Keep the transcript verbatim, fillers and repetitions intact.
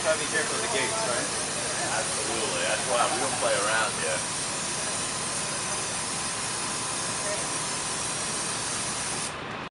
gotta be careful of the gates, right? Absolutely. That's why we don't play around here.